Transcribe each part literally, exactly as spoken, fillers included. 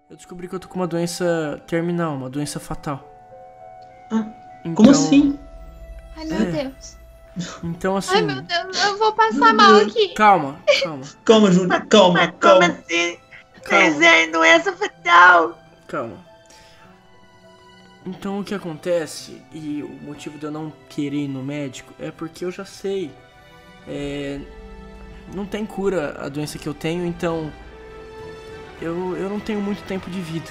Eu descobri que eu tô com uma doença terminal, uma doença fatal. Ah, então, como assim? Ai, meu É. Deus. Então assim. Ai, meu Deus, eu vou passar mal aqui. Calma, calma, Calma, Júlia, calma, Mas como calma. assim? calma, Desenho, doença fatal. calma. Então o que acontece, e o motivo de eu não querer ir no médico, é porque eu já sei. É, não tem cura a doença que eu tenho, então eu, eu não tenho muito tempo de vida.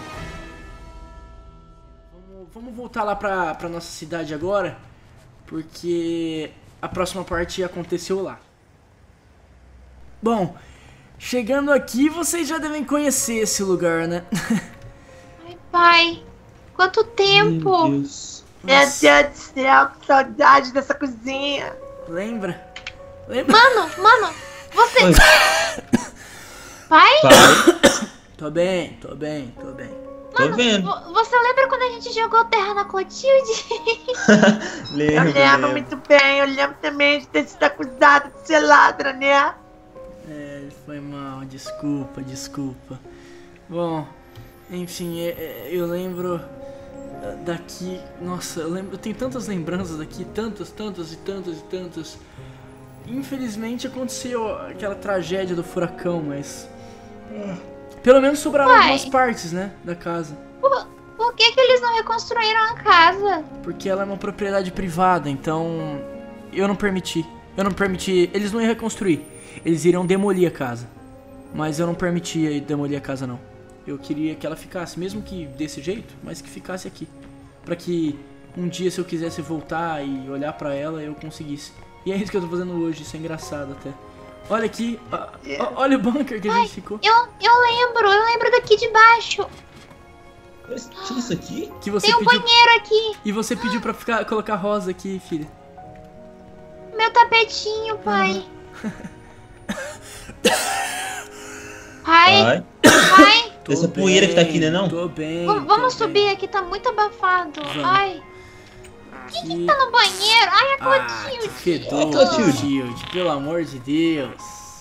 Vamos, vamos voltar lá pra, pra nossa cidade agora, porque a próxima parte aconteceu lá. Bom, chegando aqui, vocês já devem conhecer esse lugar, né? Ai, pai. Quanto tempo. Meu Deus. Meu Deus do céu, que saudade dessa cozinha. Lembra? Lembra? Mano, mano, você... Oi. Pai? Pai, Tô bem, tô bem, tô bem. tô vendo. Vo- Você lembra quando a gente jogou terra na Clotilde? Eu Lembro, lembro lembro. muito bem, eu lembro também de ter sido acusada de ser ladra, né? É, foi mal, desculpa, desculpa. Bom, enfim, é- é, eu lembro daqui. Nossa, eu lembro, eu tenho tantas lembranças daqui, tantas, tantas e tantas e tantas. Infelizmente aconteceu aquela tragédia do furacão, mas pelo menos sobraram Pai. algumas partes, né, da casa. Por, por que que eles não reconstruíram a casa? Porque ela é uma propriedade privada, então eu não permiti. Eu não permiti. Eles não iam reconstruir. Eles iriam demolir a casa. Mas eu não permitia demolir a casa, não. Eu queria que ela ficasse, mesmo que desse jeito, mas que ficasse aqui. Pra que um dia, se eu quisesse voltar e olhar pra ela, eu conseguisse. E é isso que eu tô fazendo hoje, isso é engraçado até. Olha aqui, ó, ó, olha o bunker que a gente ficou. Eu, eu lembro, eu lembro daqui de baixo. Tinha isso aqui? Que você Tem um pediu. banheiro aqui. E você pediu pra ficar, colocar rosa aqui, filha. Meu tapetinho, pai. Pai, Pai. pai. Tô Essa poeira que tá aqui, né, não? Tô bem. v- tô Vamos bem. subir aqui, tá muito abafado. Vamos. Ai, Aqui. tá no banheiro. Ai, a Ah, que Clotilde. fedor, Clotilde. Clotilde, pelo amor de Deus.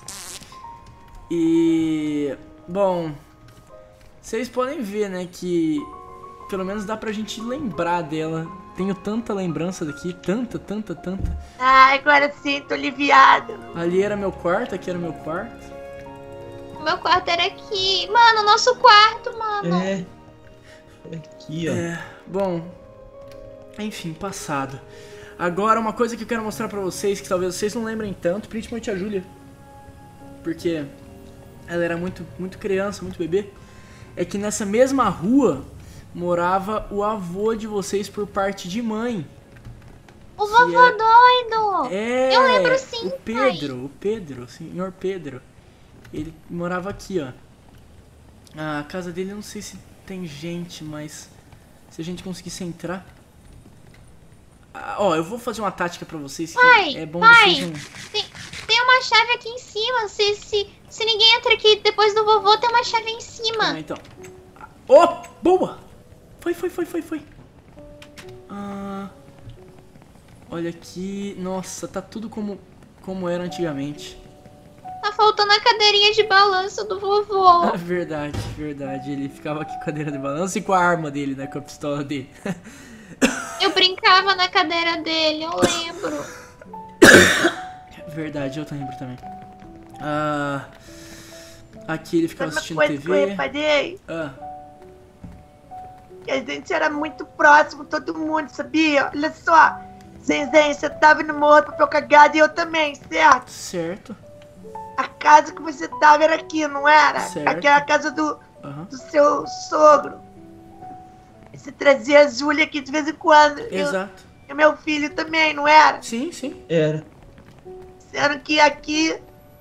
E... Bom, vocês podem ver, né, que pelo menos dá pra gente lembrar dela. Tenho tanta lembrança daqui, tanta, tanta, tanta. Ai, agora sim, tô aliviada. Ali era meu quarto, aqui era meu quarto. Meu quarto era aqui. Mano, nosso quarto, mano. É. É aqui, ó. É, bom, enfim, passado. Agora uma coisa que eu quero mostrar pra vocês, que talvez vocês não lembrem tanto, principalmente a Júlia, porque ela era muito, muito criança, muito bebê, é que nessa mesma rua morava o avô de vocês por parte de mãe. O vovô é- doido. É, Eu lembro sim, o Pedro, o Pedro, o senhor Pedro. Ele morava aqui, ó. A casa dele, eu não sei se tem gente, mas se a gente conseguisse entrar... Ah, ó, eu vou fazer uma tática pra vocês que Pai, é bom pai. vocês não... Tem, tem uma chave aqui em cima. Se, se, se ninguém entra aqui depois do vovô, tem uma chave em Ah, cima. então. Oh, boa! Foi, foi, foi, foi, foi. Ah, olha aqui. Nossa, tá tudo como, como era antigamente. Tá faltando a cadeirinha de balanço do vovô. Ah, verdade, verdade. Ele ficava aqui com a cadeira de balanço e com a arma dele, né? Com a pistola dele. Eu brincava na cadeira dele, eu lembro. Verdade, eu lembro também. Ah, aqui ele ficava Sabe uma assistindo coisa que eu T V. reparei? Ah, Que a gente era muito próximo, todo mundo, sabia? Olha só. Zenzen, você tava no morro do papel cagado e eu também, certo? certo. A casa que você tava era aqui, não era? Certo. Aquela casa do, Aham. do seu sogro. Você trazia a Júlia aqui de vez em quando. E o- Exato. E meu filho também, não era? Sim, sim. Era. Sendo que aqui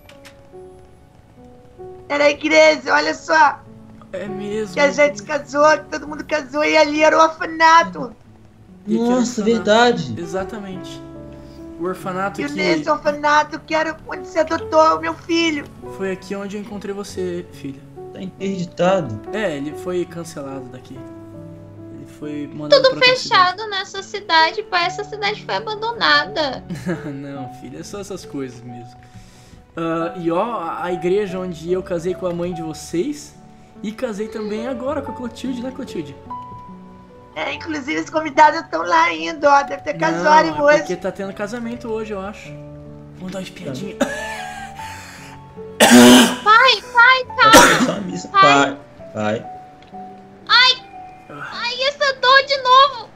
era a igreja, olha só. É mesmo. Que a gente casou, que todo mundo casou e ali era o orfanato. E aqui era o Nossa, orfanato. verdade. Exatamente. O orfanato E que nesse orfanato que era onde você adotou o meu filho. foi aqui onde eu encontrei você, filha. Tá interditado. É, ele foi cancelado daqui. Ele foi mandado Tudo pra outra fechado nessa cidade, pai. Essa cidade foi abandonada. cidade. Não, filha, é só essas coisas mesmo. Ah, e ó, a- a igreja onde eu casei com a mãe de vocês E casei também agora com a Clotilde, né, Clotilde? É, inclusive os convidados estão lá ainda, ó. Deve ter casório Não, é hoje. porque tá tendo casamento hoje, eu acho. Vamos dar uma espiadinha. Pai, pai, Vai calma. começar uma missa. Pai, pai. Ai, essa dor de novo.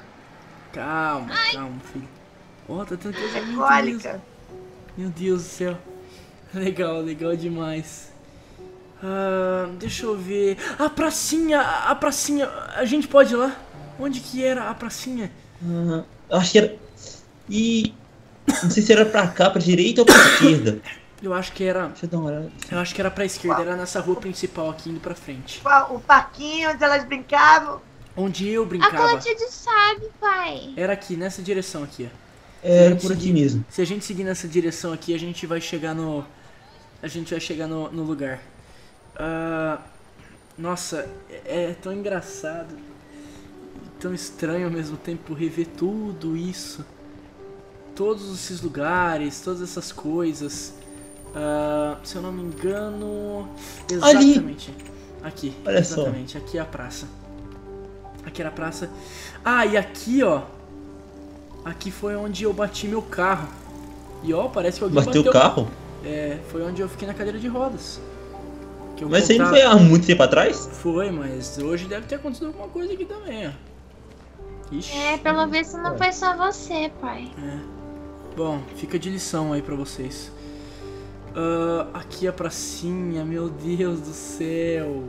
Calma, calma, filho. Ó, tá tendo casamento mesmo. Cólica. Meu Deus do céu. Legal, legal demais. Ah, deixa eu ver. A pracinha, a pracinha. A gente pode ir lá? Onde que era a pracinha? Ah, eu acho que era. E. Não sei se era pra cá, pra direita ou pra esquerda. Eu acho que era. Deixa eu dar uma olhada. Eu acho que era pra esquerda, era nessa rua principal aqui indo pra frente. O parquinho onde elas brincavam. Onde eu A brincava. Clotilde sabe, pai. Era aqui, nessa direção aqui, ó. Era por aqui mesmo. Se a gente seguir nessa direção aqui, a gente vai chegar no. A gente vai chegar no, no lugar. Ah, nossa, é, é tão engraçado. Tão estranho ao mesmo tempo rever tudo isso. Todos esses lugares, todas essas coisas. Ah, se eu não me engano. Exatamente. Aqui. Olha só. Exatamente. Aqui é a praça. Aqui era a praça. Ah, e aqui, ó. Aqui foi onde eu bati meu carro. E ó, parece que alguém Bateu bateu o carro? É, foi onde eu fiquei na cadeira de rodas. Que eu Mas isso aí não contava- foi há muito tempo atrás? Foi, mas hoje deve ter acontecido alguma coisa aqui também, ó. Ixi. É, pelo visto não foi só você, pai. É. Bom, fica de lição aí pra vocês. Ah, aqui a pracinha, meu Deus do céu.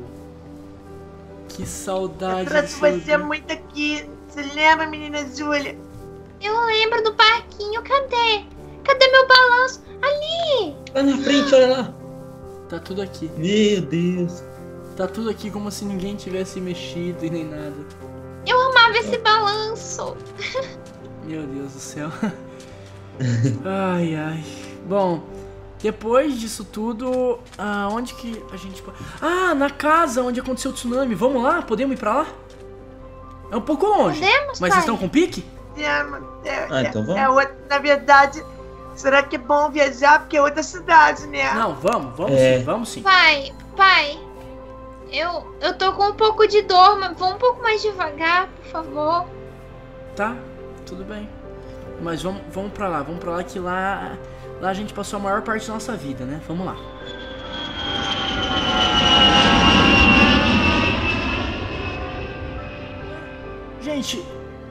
Que Eu saudade trouxe desse você lugar. muito aqui. Você lembra, menina Júlia? Eu lembro do parquinho, cadê? Cadê meu balanço? Ali! Lá na frente, olha lá. Tá tudo aqui. Meu Deus. Tá tudo aqui como se ninguém tivesse mexido e nem nada. Eu amava esse balanço. Meu Deus do céu. Ai, ai. Bom, depois disso tudo, aonde que a gente pode... Ah, na casa onde aconteceu o tsunami. Vamos lá? Podemos ir pra lá? É um pouco longe. Podemos, Mas pai? vocês estão com pique? É, é, Ah, então vamos. é outra, na verdade, será que é bom viajar? Porque é outra cidade, né? Não, vamos, vamos É. sim, vamos sim. Pai, pai. Eu, eu tô com um pouco de dor, mas vamos um pouco mais devagar, por favor. Tá, tudo bem. Mas vamos, vamos pra lá, vamos pra lá que lá, lá a gente passou a maior parte da nossa vida, né? Vamos lá. Gente,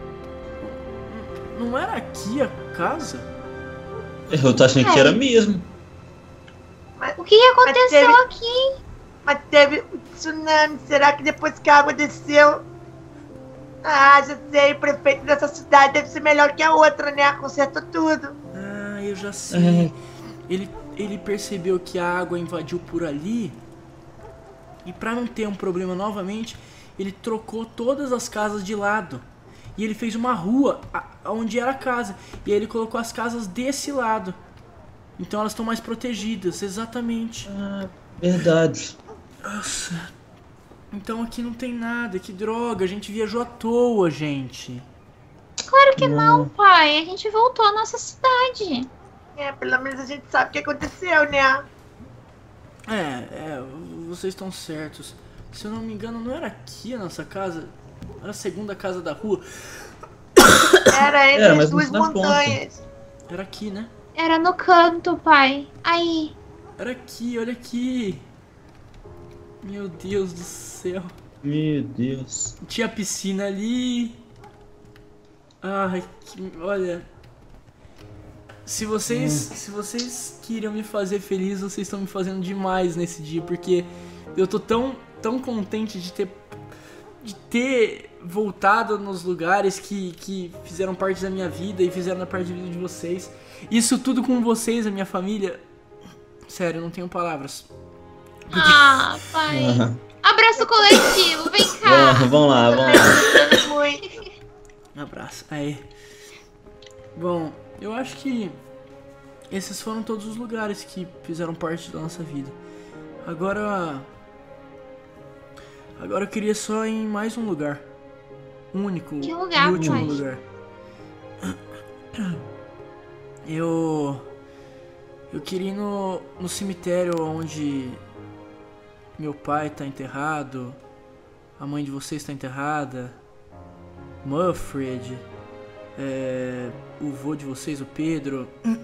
não era aqui a casa? Eu tô achando que era mesmo. O que aconteceu teve- aqui? Mas teve o tsunami. Será que depois que a água desceu... Ah, já sei. O prefeito dessa cidade deve ser melhor que a outra, né? Consertou tudo. Ah, eu já sei. Ele, ele percebeu que a água invadiu por ali. E pra não ter um problema novamente, ele trocou todas as casas de lado. E ele fez uma rua a- onde era a casa. E aí ele colocou as casas desse lado. Então elas estão mais protegidas, exatamente. Ah, verdade. Nossa. Então aqui não tem nada, que droga. A gente viajou à toa, gente. Claro que não, pai. A gente voltou à nossa cidade. É, pelo menos a gente sabe o que aconteceu, né? É, é, vocês estão certos. Se eu não me engano, não era aqui a nossa casa? Era a segunda casa da rua. Era entre Era, as mas duas na ponta. montanhas. Era aqui, né? Era no canto, pai. Aí. Era aqui, olha aqui. Meu Deus do céu. Meu Deus. Tinha piscina ali. Ai, que, olha. Se vocês, se vocês queriam me fazer feliz, vocês estão me fazendo demais nesse dia, porque eu tô tão, tão contente de ter, de ter voltado nos lugares que, que fizeram parte da minha vida e fizeram parte da vida de vocês. Isso tudo com vocês, a minha família. Sério, eu não tenho palavras. Ah, pai. Ah, Abraço coletivo, vem cá. vamos, vamos lá, vamos lá. Muito. Um abraço. Aí. Bom, eu acho que esses foram todos os lugares que fizeram parte da nossa vida. Agora. Agora eu queria só ir em mais um lugar. Um único. Que lugar, e último pai? lugar. Eu. Eu queria ir no, no cemitério onde. meu pai tá enterrado, a mãe de vocês tá enterrada, Muffred, é, o vô de vocês, o Pedro,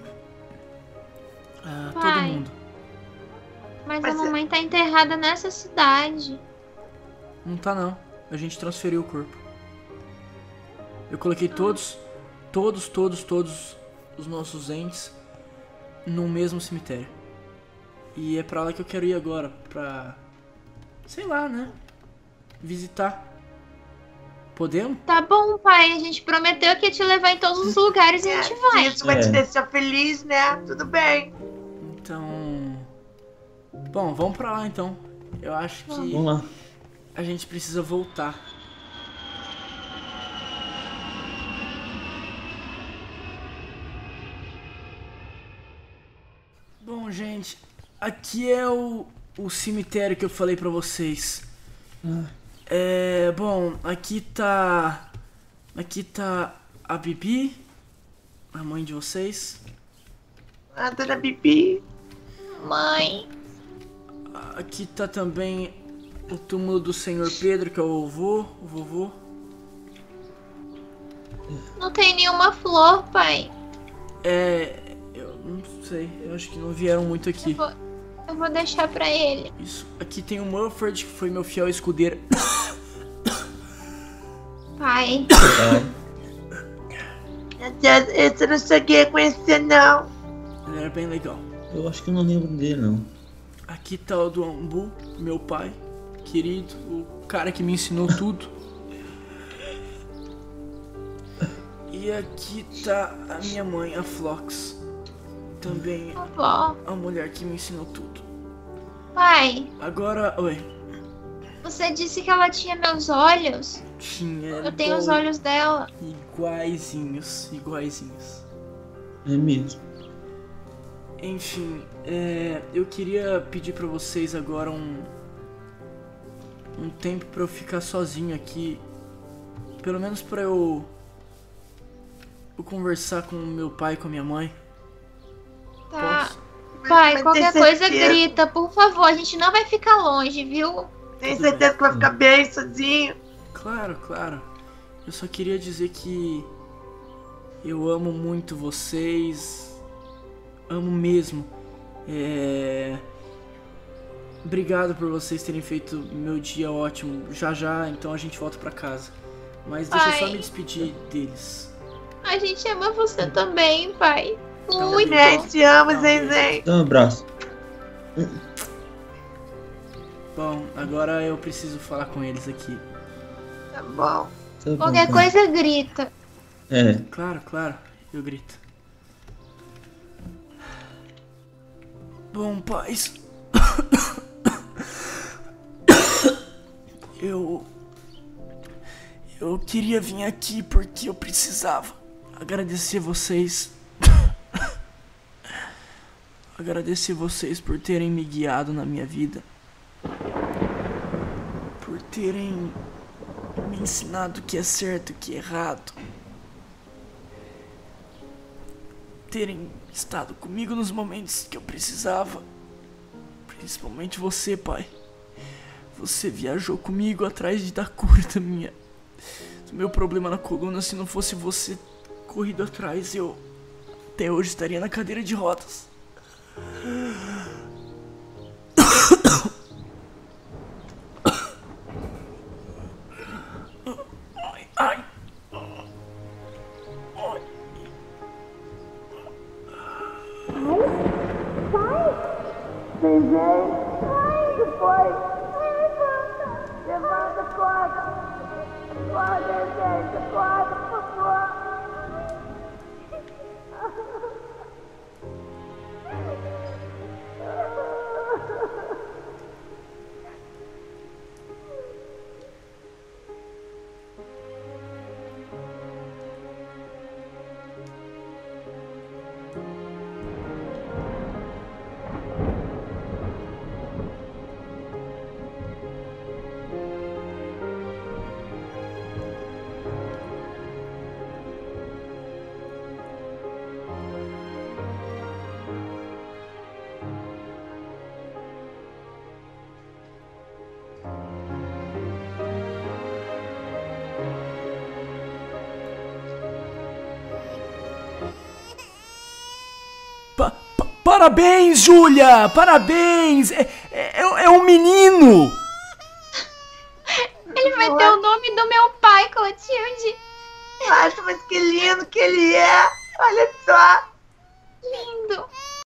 ah, todo Pai. mundo. Mas, Mas a é- mamãe tá enterrada nessa cidade. Não tá não, a gente transferiu o corpo. Eu coloquei todos, todos, todos, todos os nossos entes no mesmo cemitério. E é pra lá que eu quero ir agora, pra... sei lá, né? Visitar. Podemos? Tá bom, pai. A gente prometeu que ia te levar em todos os lugares e a É, gente se vai. isso vai É. te deixar feliz, né? Tudo bem. Então... Bom, vamos pra lá então. Eu acho que Vamos lá. a gente precisa voltar. Bom, gente, aqui é o, o cemitério que eu falei pra vocês. Ah, É, bom, aqui tá... Aqui tá a Bibi, a mãe de vocês. A dona Bibi. Mãe. Aqui tá também o túmulo do senhor Pedro, que é o vovô, o vovô. Não tem nenhuma flor, pai. É, eu não sei, eu acho que não vieram muito aqui. Eu vou, eu vou deixar pra ele. Isso, aqui tem o Mufford, que foi meu fiel escudeiro. Pai. pai. Meu Deus, esse eu não cheguei a conhecer, não. Ele era bem legal. Eu acho que eu não lembro dele, não. Aqui tá o do Ambu, meu pai, querido, o cara que me ensinou tudo. E aqui tá a minha mãe, a Flox. Também Vovó. a mulher que me ensinou tudo. Pai, Agora, oi. você disse que ela tinha meus olhos. Tinha. Eu tenho os igual- olhos dela. Iguaizinhos, iguaizinhos. É mesmo. Enfim, é, eu queria pedir pra vocês agora um um tempo pra eu ficar sozinho aqui, pelo menos pra eu, eu conversar com meu pai e com a minha mãe. Tá. Posso? Pai, Mas qualquer tem coisa certeza- grita, por favor. A gente não vai ficar longe, viu? Tem Tudo certeza que vai ficar bem sozinho? Claro, claro. Eu só queria dizer que eu amo muito vocês, amo mesmo. É... Obrigado por vocês terem feito meu dia ótimo. Já já, então a gente volta pra casa. Mas deixa eu só Pai. me despedir deles. A gente ama você também, pai. Então, Muito. Gente, te amo, Não, Zenzen. Dá um abraço. Bom, agora eu preciso falar com eles aqui. Tá bom. Tá bom, Qualquer pai. coisa grita. É, Claro, claro, eu grito. Bom, pais. Eu. Eu queria vir aqui porque eu precisava agradecer vocês. Agradecer vocês por terem me guiado na minha vida. Por terem me ensinado o que é certo e o que é errado. Terem estado comigo nos momentos que eu precisava. Principalmente você, pai. Você viajou comigo atrás de dar cura da minha, do meu problema na coluna. Se não fosse você corrido atrás, eu até hoje estaria na cadeira de rodas. Ai, ai. Ai. Zenzen. Que foi? Levanta, acorda. Acorda, Zenzen. Acorda, por favor. Pa pa parabéns, Júlia! Parabéns! É, é, é um menino! Ele vai ter o nome do meu pai, Clotilde. Nossa, mas que lindo que ele é! Olha só! Lindo.